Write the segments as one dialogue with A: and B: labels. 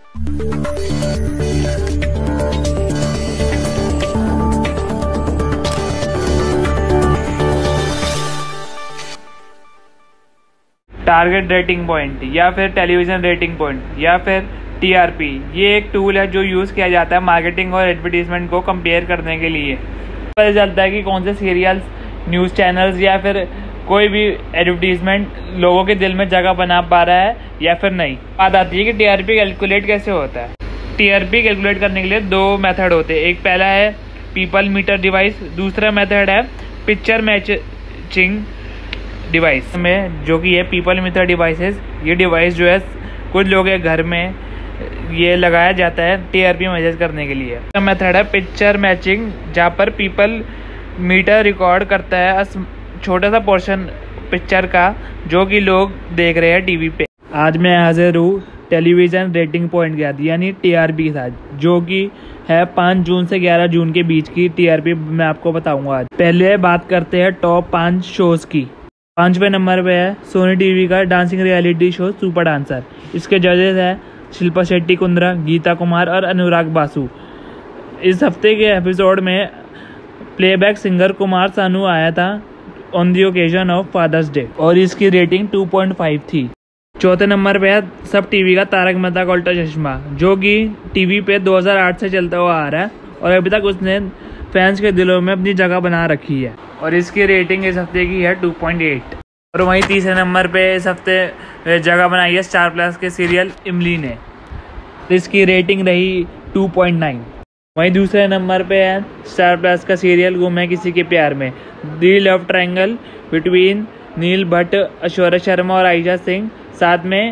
A: Target rating point या फिर television rating point या फिर टीआरपी, ये एक टूल है जो यूज़ किया जाता है मार्केटिंग और एडवर्टीजमेंट को कंपेयर करने के लिए। पता चलता है कि कौन से सीरियल्स, न्यूज़ चैनल्स या फिर कोई भी एडवर्टीजमेंट लोगों के दिल में जगह बना पा रहा है या फिर नहीं। बात आती है कि टीआरपी कैलकुलेट कैसे होता है। टीआरपी कैलकुलेट करने के लिए दो मेथड होते हैं। एक पहला है पीपल मीटर डिवाइस, दूसरा मेथड है पिक्चर मैचिंग डिवाइस में, जो कि है पीपल मीटर डिवाइसेस। ये डिवाइस जो है कुछ लोगों के घर में ये लगाया जाता है टीआरपी मेजर करने के लिए। दूसरा मेथड है पिक्चर मैचिंग, जहाँ पर पीपल मीटर रिकॉर्ड करता है छोटा सा पोर्शन पिक्चर का जो कि लोग देख रहे हैं टीवी पे। आज मैं हाजिर हूँ टेलीविज़न रेटिंग पॉइंट के साथ यानी टीआरपी के साथ, जो कि है 5 जून से 11 जून के बीच की टीआरपी मैं आपको बताऊंगा आज। पहले बात करते हैं टॉप 5 शोज़ की। 5वें नंबर पे है सोनी टीवी का dancing reality show super dancer. इसके जजेस है शिल्पा शेट्टी कुंद्रा, गीता कुमार और अनुराग बासु। इस हफ्ते के एपिसोड में प्लेबैक सिंगर कुमार सानू आया था on the occasion of Father's Day और इसकी रेटिंग 2.5 थी। चौथे नंबर पे है सब टीवी का तारक मेहता का उल्टा चश्मा, जो कि टीवी पे 2008 से चलता हुआ आ रहा है और अभी तक उसने फैंस के दिलों में अपनी जगह बना रखी है और इसकी रेटिंग इस हफ्ते की है 2.8। और वहीं तीसरे नंबर पे इस हफ्ते जगह बनाई है स्टार प्लस के सीरियल इमली ने, इसकी रेटिंग रही 2.9। वहीं दूसरे नंबर पे है स्टार प्लस का सीरियल गुम है किसी के प्यार में, the love triangle between Neil Bhatt, Aishwarya Sharma और आयशा सिंह। साथ में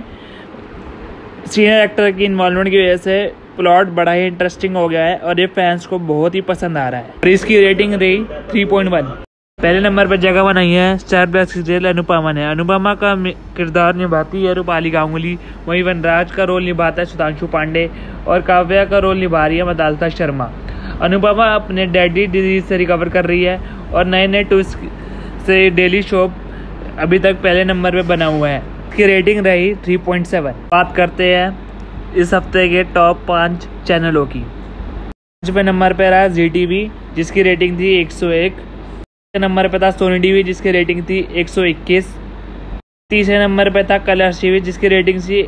A: सीनियर एक्टर की इन्वॉल्वमेंट की वजह से प्लॉट बड़ा ही इंटरेस्टिंग हो गया है और ये फैंस को बहुत ही पसंद आ रहा है और इसकी रेटिंग रही 3.1। पहले नंबर पर जगह बनाई है स्टार प्लस सीरियल अनुपमा ने। अनुपमा का किरदार निभाती है रूपाली गांगुली, वहीं वनराज का रोल निभाता है सुधांशु पांडे और काव्या का रोल निभा रही है मदालसा शर्मा। अनुपमा अपने डैडी डिजीज से रिकवर कर रही है और नए नए ट्विस्ट से डेली शो अभी तक पहले नंबर पे बना हुआ है। इसकी रेटिंग रही 3.7। बात करते हैं इस हफ्ते के टॉप 5 चैनलों की। 5वें नंबर पर रहा जी टीवी, जिसकी रेटिंग थी 101। नंबर पे था सोनी टीवी, जिसकी रेटिंग थी 121। तीसरे नंबर पे था कलर्स टीवी, जिसकी रेटिंग थी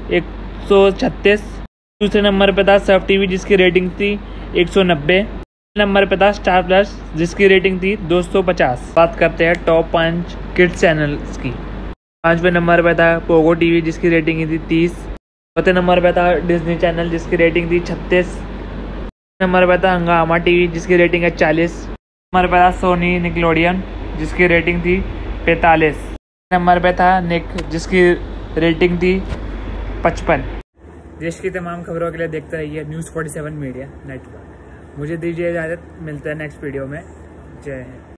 A: 136। दूसरे नंबर पे था सब टीवी, जिसकी रेटिंग थी 190। नंबर पे था स्टार प्लस, जिसकी रेटिंग थी 250। बात करते हैं टॉप 5 किड्स चैनल्स की। 5वें नंबर पे था पोगो टीवी, जिसकी रेटिंग थी 30। चौथे नंबर पे था डिज्नी चैनल, जिसकी रेटिंग थी 36। नंबर पे था हंगामा टीवी, जिसकी रेटिंग है 40। नंबर पे था सोनी निकलोडियन, जिसकी रेटिंग थी 45। नंबर पे था निक, जिसकी रेटिंग थी 55। देश की तमाम खबरों के लिए देखते रहिए न्यूज़ 47 मीडिया नेटवर्क। मुझे दीजिए इजाज़त, मिलते हैं नेक्स्ट वीडियो में। जय हिंद।